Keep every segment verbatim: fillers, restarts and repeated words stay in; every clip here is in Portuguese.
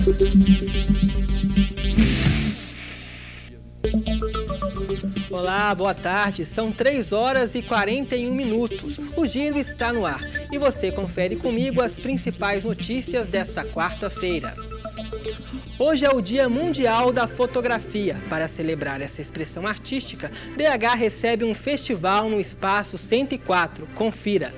Olá, boa tarde. São três horas e quarenta e um minutos. O Giro está no ar e você confere comigo as principais notícias desta quarta-feira. Hoje é o Dia Mundial da Fotografia. Para celebrar essa expressão artística, B H recebe um festival no Espaço cento e quatro. Confira.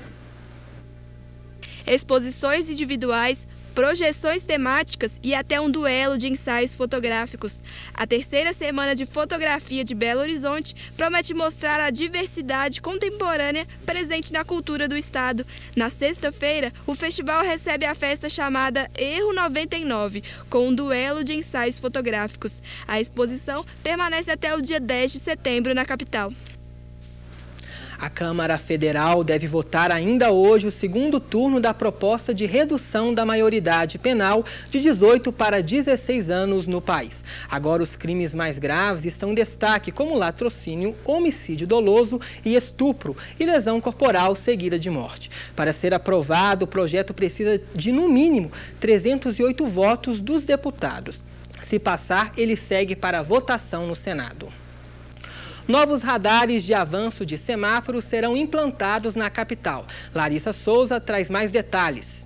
Exposições individuais, projeções temáticas e até um duelo de ensaios fotográficos. A terceira semana de fotografia de Belo Horizonte promete mostrar a diversidade contemporânea presente na cultura do estado. Na sexta-feira, o festival recebe a festa chamada Erro noventa e nove, com um duelo de ensaios fotográficos. A exposição permanece até o dia dez de setembro na capital. A Câmara Federal deve votar ainda hoje o segundo turno da proposta de redução da maioridade penal de dezoito para dezesseis anos no país. Agora, os crimes mais graves estão em destaque, como latrocínio, homicídio doloso e estupro e lesão corporal seguida de morte. Para ser aprovado, o projeto precisa de, no mínimo, trezentos e oito votos dos deputados. Se passar, ele segue para a votação no Senado. Novos radares de avanço de semáforos serão implantados na capital. Larissa Souza traz mais detalhes.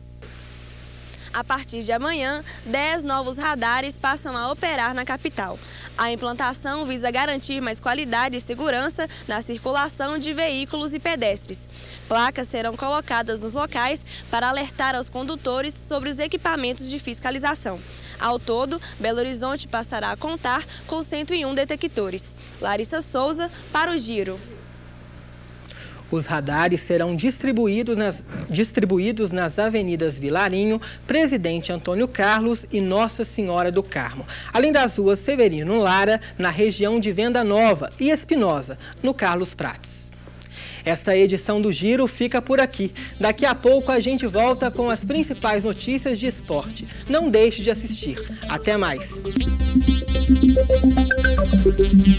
A partir de amanhã, dez novos radares passam a operar na capital. A implantação visa garantir mais qualidade e segurança na circulação de veículos e pedestres. Placas serão colocadas nos locais para alertar aos condutores sobre os equipamentos de fiscalização. Ao todo, Belo Horizonte passará a contar com cento e um detectores. Larissa Souza, para o Giro. Os radares serão distribuídos nas, distribuídos nas avenidas Vilarinho, Presidente Antônio Carlos e Nossa Senhora do Carmo, além das ruas Severino Lara, na região de Venda Nova, e Espinosa, no Carlos Prates. Esta edição do Giro fica por aqui. Daqui a pouco a gente volta com as principais notícias de esporte. Não deixe de assistir. Até mais!